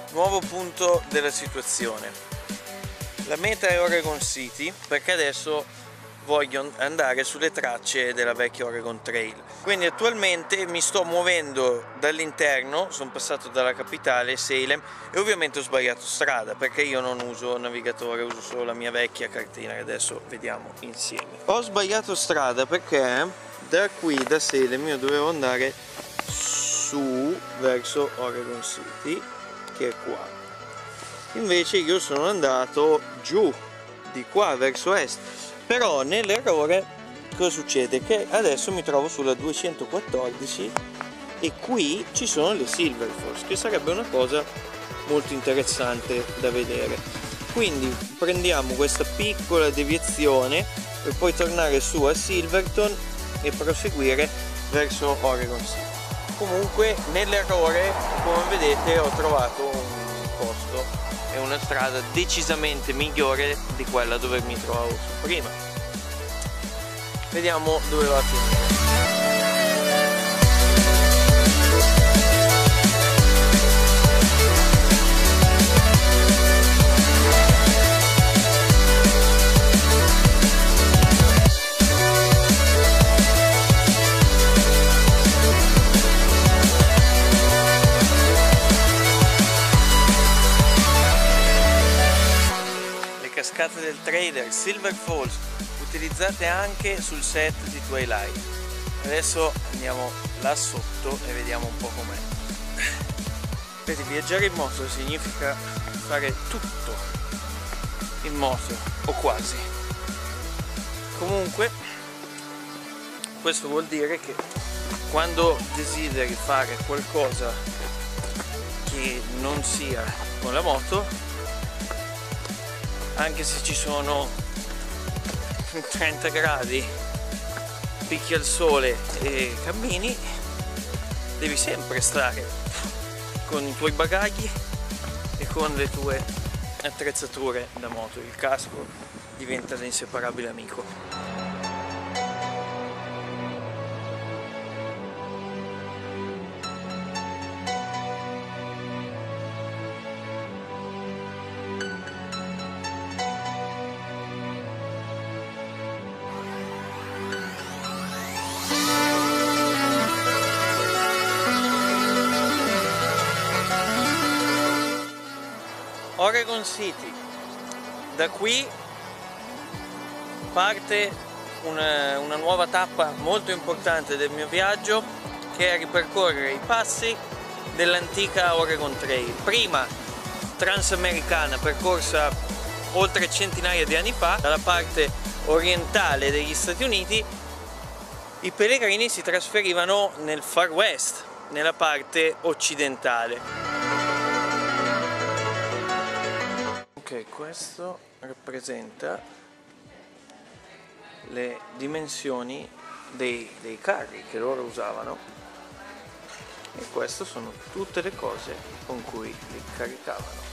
nuovo punto della situazione. La meta è Oregon City, perché adesso voglio andare sulle tracce della vecchia Oregon Trail. Quindi attualmente mi sto muovendo dall'interno, sono passato dalla capitale, Salem, e ovviamente ho sbagliato strada perché io non uso navigatore, uso solo la mia vecchia cartina che adesso vediamo insieme. Ho sbagliato strada perché da qui, da Salem, io dovevo andare su verso Oregon City, che è qua. Invece io sono andato giù di qua verso est. Però nell'errore cosa succede? Che adesso mi trovo sulla 214 e qui ci sono le Silver Falls, che sarebbe una cosa molto interessante da vedere. Quindi prendiamo questa piccola deviazione per poi tornare su a Silverton e proseguire verso Oregon City. Comunque nell'errore, come vedete, ho trovato un posto e una strada decisamente migliore di quella dove mi trovavo su prima. Vediamo dove va a finire. Cascate del Trader, Silver Falls, utilizzate anche sul set di Twilight. Adesso andiamo là sotto e vediamo un po' com'è. Vedi, viaggiare in moto significa fare tutto in moto, o quasi. Comunque, questo vuol dire che quando desideri fare qualcosa che non sia con la moto, anche se ci sono 30 gradi, picchia il sole e cammini, devi sempre stare con i tuoi bagagli e con le tue attrezzature da moto. Il casco diventa l'inseparabile amico. Oregon City, da qui parte una nuova tappa molto importante del mio viaggio, che è ripercorrere i passi dell'antica Oregon Trail, prima transamericana percorsa oltre centinaia di anni fa. Dalla parte orientale degli Stati Uniti i pellegrini si trasferivano nel Far West, nella parte occidentale. Ok, questo rappresenta le dimensioni dei carri che loro usavano e queste sono tutte le cose con cui li caricavano.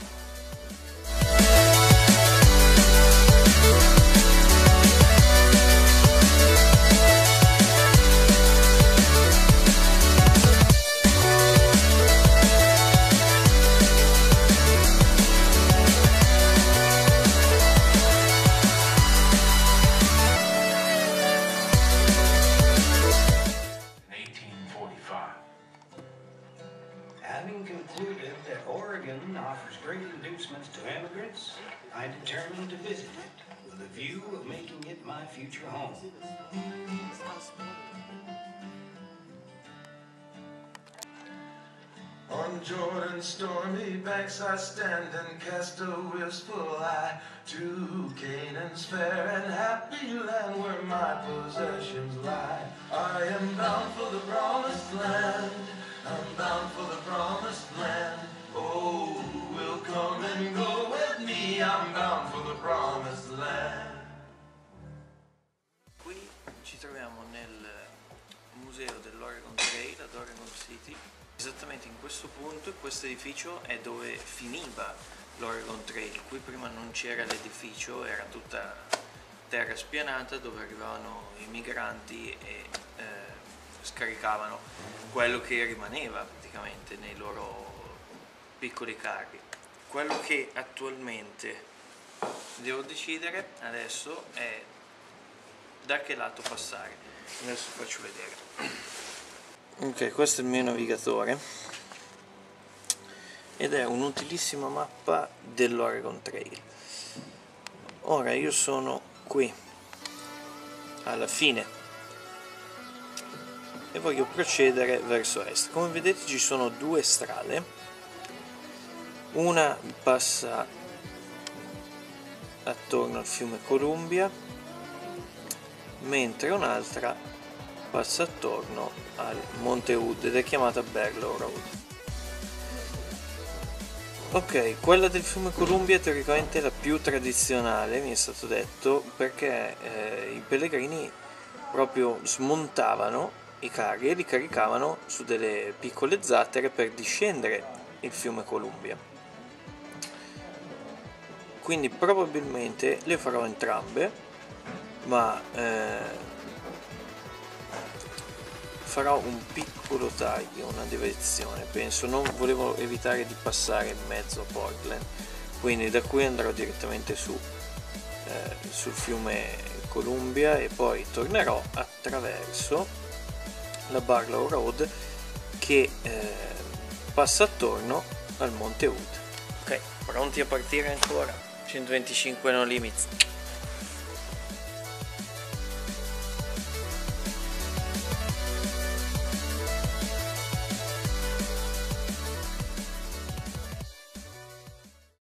Having concluded that Oregon offers great inducements to immigrants, I determined to visit it with a view of making it my future home. On Jordan's stormy banks I stand and cast a wistful eye to Canaan's fair and happy land where my possessions lie. I am bound for the promised land. I'm bound for the promised land. Oh, will come and go with me. I'm bound for the promised land. Qui ci troviamo nel museo dell'Oregon Trail ad Oregon City. Esattamente in questo punto, questo edificio è dove finiva l'Oregon Trail. Qui prima non c'era l'edificio, era tutta terra spianata dove arrivavano i migranti e scaricavano quello che rimaneva praticamente piccoli carri. Quello che attualmente devo decidere adesso è da che lato passare. Adesso faccio vedere. Ok, questo è il mio navigatore ed è un'utilissima mappa dell'Oregon Trail. Ora io sono qui alla fine e voglio procedere verso est. Come vedete ci sono due strade, una passa attorno al fiume Columbia mentre un'altra passa attorno al Monte Hood ed è chiamata Barlow Road. Ok, quella del fiume Columbia è teoricamente la più tradizionale, mi è stato detto, perché i pellegrini proprio smontavano i carri e li caricavano su delle piccole zattere per discendere il fiume Columbia. Quindi probabilmente le farò entrambe, ma farò un piccolo taglio, una deviazione, penso. Non volevo evitare di passare in mezzo a Portland, quindi da qui andrò direttamente sul fiume Columbia e poi tornerò attraverso la Barlow Road che passa attorno al Monte Hood. Ok, pronti a partire ancora? 125 no limits.